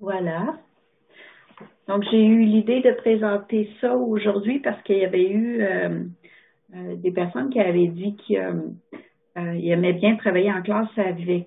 Voilà. Donc, j'ai eu l'idée de présenter ça aujourd'hui parce qu'il y avait eu des personnes qui avaient dit qu'ils aimaient bien travailler en classe avec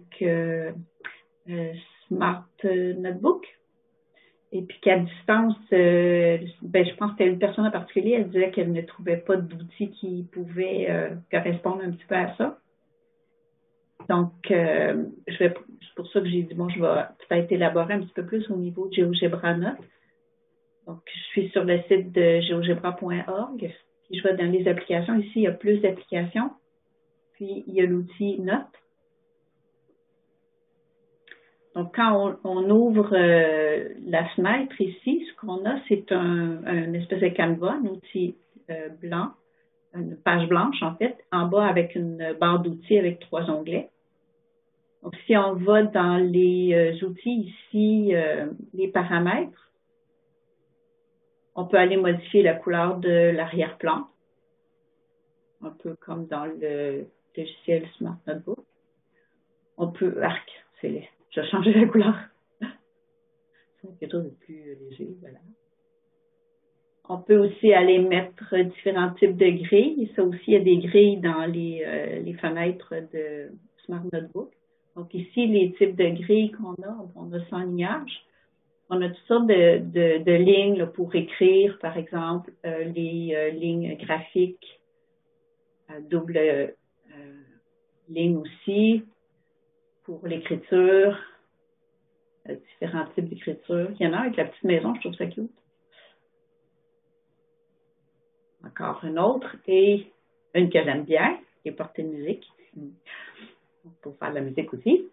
Smart Notebook. Et puis qu'à distance, je pense que c'était une personne en particulier, elle disait qu'elle ne trouvait pas d'outils qui pouvaient correspondre un petit peu à ça. Donc, c'est pour ça que j'ai dit, bon, je vais peut-être élaborer un petit peu plus au niveau de GeoGebra Note. Donc, je suis sur le site de geogebra.org. Puis, je vais dans les applications. Ici, il y a plus d'applications. Puis, il y a l'outil Note. Donc, quand on ouvre la fenêtre ici, ce qu'on a, c'est un espèce de canevas, un outil blanc, une page blanche, en fait, en bas avec une barre d'outils avec 3 onglets. Donc, si on va dans les outils ici, les paramètres, on peut aller modifier la couleur de l'arrière-plan, un peu comme dans le logiciel Smart Notebook. On peut, je vais changer la couleur. C'est quelque chose de plus léger, voilà. On peut aussi aller mettre différents types de grilles. Ça aussi, il y a des grilles dans les fenêtres de Smart Notebook. Donc ici, les types de grilles qu'on a, on a sans lignage. On a toutes sortes de lignes là, pour écrire, par exemple, les lignes graphiques, double ligne aussi, pour l'écriture, différents types d'écriture. Il y en a avec la petite maison, je trouve ça cute. Encore une autre, et une que j'aime bien, qui est portée de musique, pour faire de la musique aussi.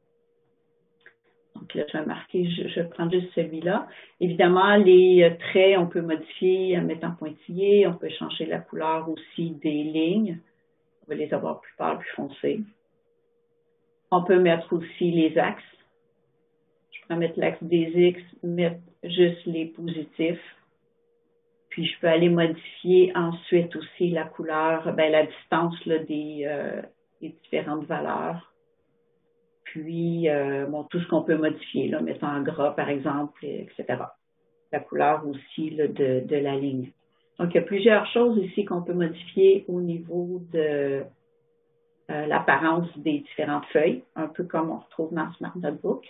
Donc là, je vais marquer, je prends juste celui-là. Évidemment, les traits, on peut modifier en mettant pointillés. On peut changer la couleur aussi des lignes. On va les avoir plus pâles, plus foncées. On peut mettre aussi les axes. Je peux mettre l'axe des X, mettre juste les positifs. Puis, je peux aller modifier ensuite aussi la couleur, la distance là, des différentes valeurs. Puis, tout ce qu'on peut modifier, là, mettre en gras, par exemple, etc. La couleur aussi là, de la ligne. Donc, il y a plusieurs choses ici qu'on peut modifier au niveau de l'apparence des différentes feuilles, un peu comme on retrouve dans Smart Notebook.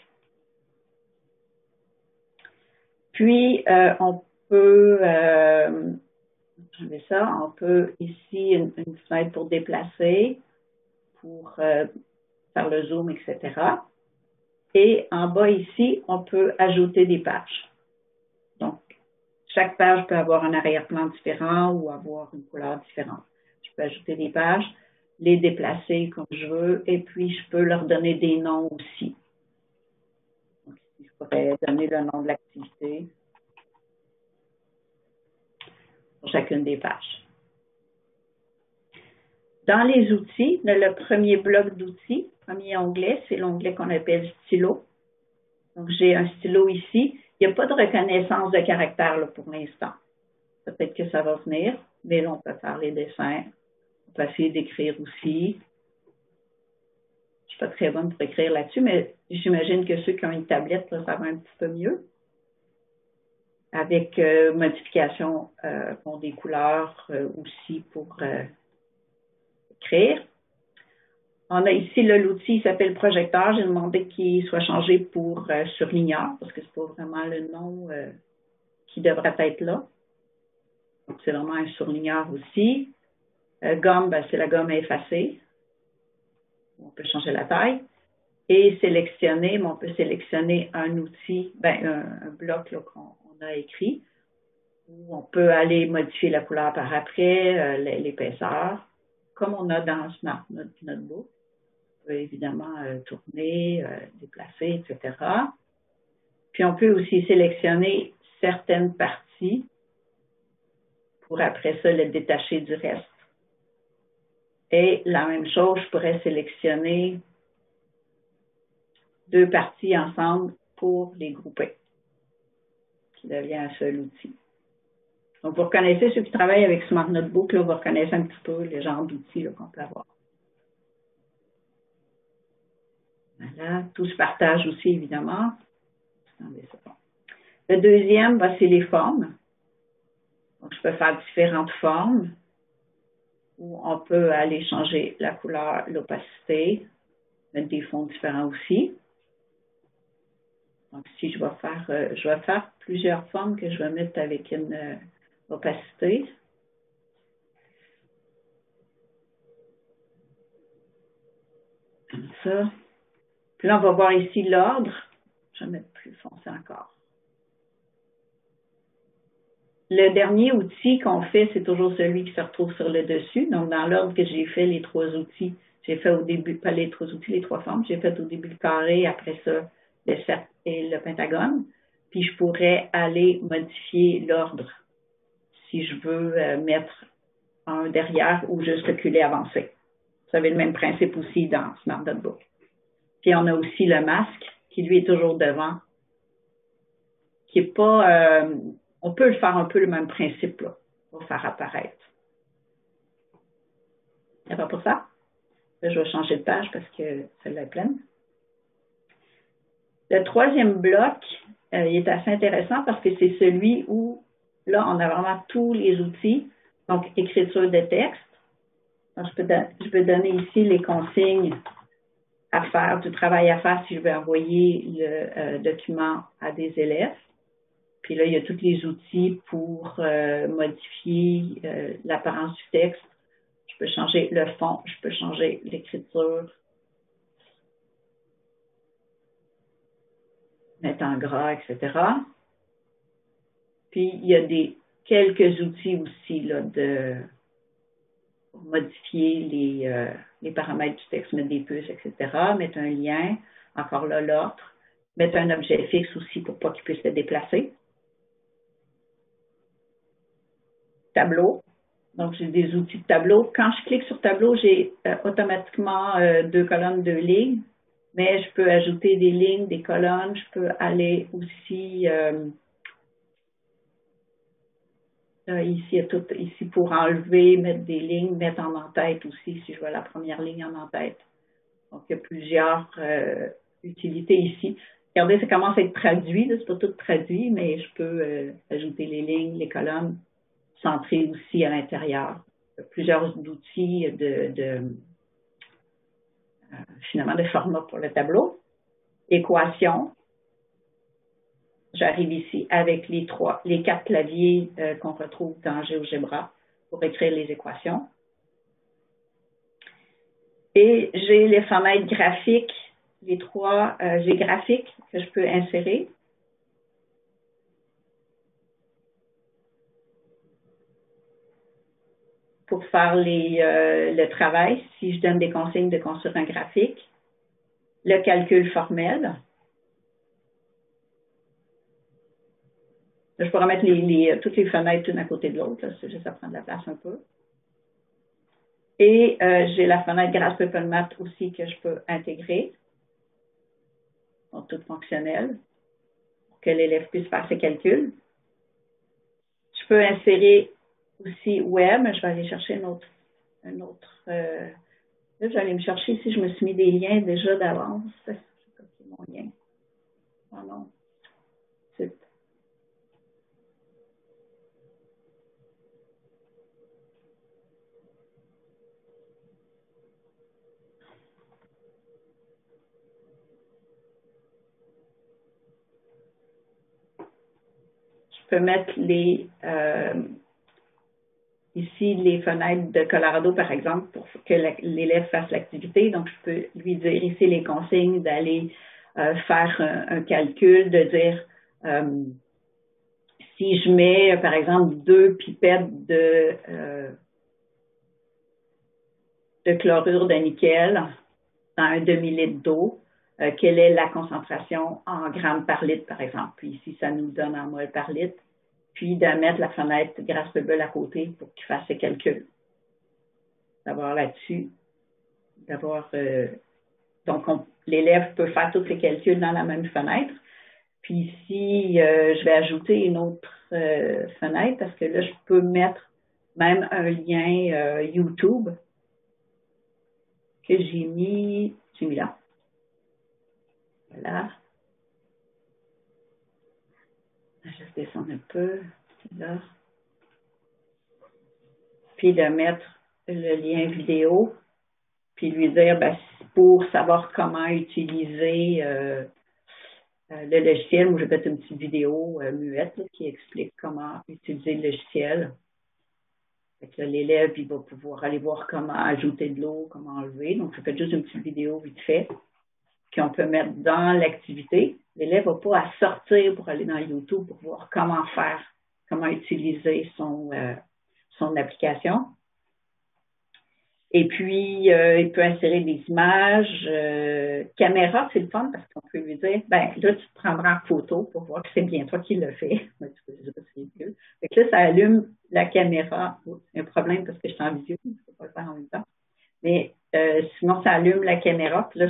Puis, on peut, on peut ici une fenêtre pour déplacer, pour faire le zoom, etc. Et en bas ici, on peut ajouter des pages. Donc, chaque page peut avoir un arrière-plan différent ou avoir une couleur différente. Je peux ajouter des pages, les déplacer comme je veux, et puis je peux leur donner des noms aussi. Donc, ici, je pourrais donner le nom de l'activité pour chacune des pages. Dans les outils, le premier bloc d'outils, premier onglet, c'est l'onglet qu'on appelle stylo. Donc, j'ai un stylo ici. Il n'y a pas de reconnaissance de caractère là, pour l'instant. Peut-être que ça va venir, mais là, on peut faire les dessins. On peut essayer d'écrire aussi. Je ne suis pas très bonne pour écrire là-dessus, mais j'imagine que ceux qui ont une tablette, là, ça va un petit peu mieux. Avec modification des couleurs aussi pour écrire. On a ici l'outil qui s'appelle projecteur. J'ai demandé qu'il soit changé pour surligneur parce que ce n'est pas vraiment le nom qui devrait être là. Donc, c'est vraiment un surligneur aussi. Gomme, c'est la gomme à effacer. On peut changer la taille. Et sélectionner, on peut sélectionner un outil, un bloc qu'on a écrit. Où on peut aller modifier la couleur par après, l'épaisseur, comme on a dans Smart Notebook. On peut évidemment tourner, déplacer, etc. Puis on peut aussi sélectionner certaines parties pour après ça le détacher du reste. Et la même chose, je pourrais sélectionner 2 parties ensemble pour les grouper, qui devient un seul outil. Donc, vous reconnaissez, ceux qui travaillent avec Smart Notebook, là, vous reconnaissez un petit peu les genres d'outils qu'on peut avoir. Voilà, tout se partage aussi, évidemment. Attendez, c'est bon. Le deuxième, c'est les formes. Donc, je peux faire différentes formes où on peut aller changer la couleur, l'opacité, mettre des fonds différents aussi. Donc, ici, je vais faire plusieurs formes que je vais mettre avec une opacité. Comme ça. Puis là, on va voir ici l'ordre. Je vais mettre plus foncé encore. Le dernier outil qu'on fait, c'est toujours celui qui se retrouve sur le dessus. Donc, dans l'ordre que j'ai fait les trois outils, j'ai fait au début, pas les trois outils, les trois formes. J'ai fait au début le carré, après ça, le cercle et le pentagone. Puis, je pourrais aller modifier l'ordre si je veux mettre un derrière ou juste reculer, avancer. Vous avez le même principe aussi dans Smart Notebook. Puis, on a aussi le masque qui, lui, est toujours devant, qui n'est pas... on peut le faire un peu le même principe, là, pour faire apparaître. Ça va pour ça? Là, je vais changer de page parce que celle-là est pleine. Le troisième bloc, il est assez intéressant parce que c'est celui où, là, on a vraiment tous les outils. Donc, écriture de texte. Donc, je peux donner ici les consignes à faire, du travail à faire si je veux envoyer le document à des élèves. Puis là, il y a tous les outils pour modifier l'apparence du texte. Je peux changer le fond, je peux changer l'écriture, mettre en gras, etc. Puis, il y a quelques outils aussi là, pour modifier les paramètres du texte, mettre des puces, etc. Mettre un lien, encore là, l'ordre. Mettre un objet fixe aussi pour pas qu'il puisse se déplacer. Tableau. Donc, j'ai des outils de tableau. Quand je clique sur tableau, j'ai automatiquement 2 colonnes, 2 lignes. Mais je peux ajouter des lignes, des colonnes. Je peux aller aussi ici, il y a tout ici pour enlever, mettre des lignes, mettre en en-tête aussi, si je veux la première ligne en en-tête. Donc, il y a plusieurs utilités ici. Regardez, ça commence à être traduit. Ce n'est pas tout traduit, mais je peux ajouter les lignes, les colonnes, centrer aussi à l'intérieur. Plusieurs outils finalement de format pour le tableau. Équation. J'arrive ici avec les 4 claviers qu'on retrouve dans GeoGebra pour écrire les équations. Et j'ai les fenêtres graphiques, les 3 G graphiques que je peux insérer. Pour faire le travail, si je donne des consignes de construire un graphique. Le calcul formel. Je pourrais mettre toutes les fenêtres l'une à côté de l'autre, c'est juste à prendre de la place un peu. Et j'ai la fenêtre Grasshopper Math aussi que je peux intégrer, donc toute fonctionnelle, pour que l'élève puisse faire ses calculs. Je peux insérer aussi Web, je vais aller chercher un autre là, je vais aller me chercher ici, je me suis mis des liens déjà d'avance. C'est mon lien. Oh non. C'est Je peux mettre ici les fenêtres de Colorado, par exemple, pour que l'élève fasse l'activité. Donc, je peux lui dire ici les consignes d'aller faire un calcul, de dire si je mets, par exemple, 2 pipettes de chlorure de nickel dans un demi-litre d'eau, quelle est la concentration en grammes par litre, par exemple. Puis ici, ça nous donne en mol par litre. Puis de mettre la fenêtre Grasshopper à côté pour qu'il fasse ses calculs. D'avoir là-dessus, donc l'élève peut faire tous ses calculs dans la même fenêtre. Puis ici, je vais ajouter une autre fenêtre parce que là, je peux mettre même un lien YouTube que j'ai mis là. Voilà. juste descendre un peu, là. Puis de mettre le lien vidéo, puis lui dire, ben, pour savoir comment utiliser le logiciel, moi, je vais mettre une petite vidéo muette là, qui explique comment utiliser le logiciel. L'élève, il va pouvoir aller voir comment ajouter de l'eau, comment enlever. Donc, je fais juste une petite vidéo vite fait, qu'on peut mettre dans l'activité. L'élève n'a pas à sortir pour aller dans YouTube pour voir comment faire, comment utiliser son application. Et puis, il peut insérer des images. Caméra, c'est le fun parce qu'on peut lui dire, ben là, tu te prendras en photo pour voir que c'est bien toi qui le fais. Je sais pas si c'est mieux. Fait que là, ça allume la caméra. C'est un problème parce que je suis en vidéo, je ne peux pas le faire en même temps. Mais sinon, ça allume la caméra. Puis là,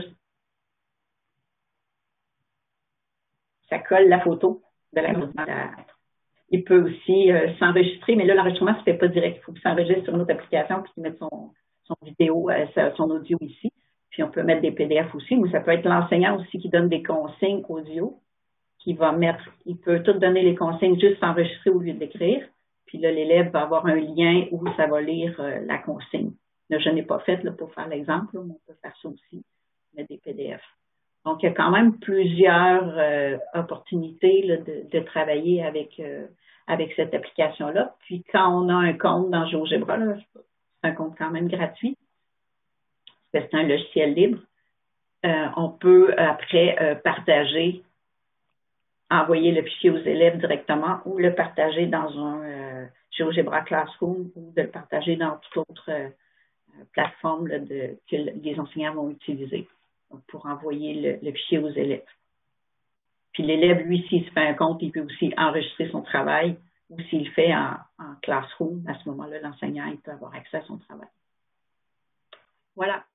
ça colle la photo de la. Il peut aussi s'enregistrer, mais là, l'enregistrement ne se fait pas direct. Il faut qu'il s'enregistre sur une autre application puis qu'il mette son vidéo, son audio ici. Puis on peut mettre des PDF aussi, mais ça peut être l'enseignant aussi qui donne des consignes audio, qui va mettre, il peut tout donner les consignes, juste s'enregistrer au lieu d'écrire. Puis là, l'élève va avoir un lien où ça va lire la consigne. Là, je n'ai pas fait là, pour faire l'exemple, mais on peut faire ça aussi, mettre des PDF. Donc, il y a quand même plusieurs opportunités là, de travailler avec cette application-là. Puis, quand on a un compte dans GeoGebra, c'est un compte quand même gratuit, parce que c'est un logiciel libre, on peut après partager, envoyer le fichier aux élèves directement ou le partager dans un GeoGebra Classroom ou de le partager dans toute autre plateforme là, que les enseignants vont utiliser pour envoyer le fichier aux élèves. Puis l'élève, lui, s'il se fait un compte, il peut aussi enregistrer son travail ou s'il le fait en Classroom, à ce moment-là, l'enseignant, il peut avoir accès à son travail. Voilà.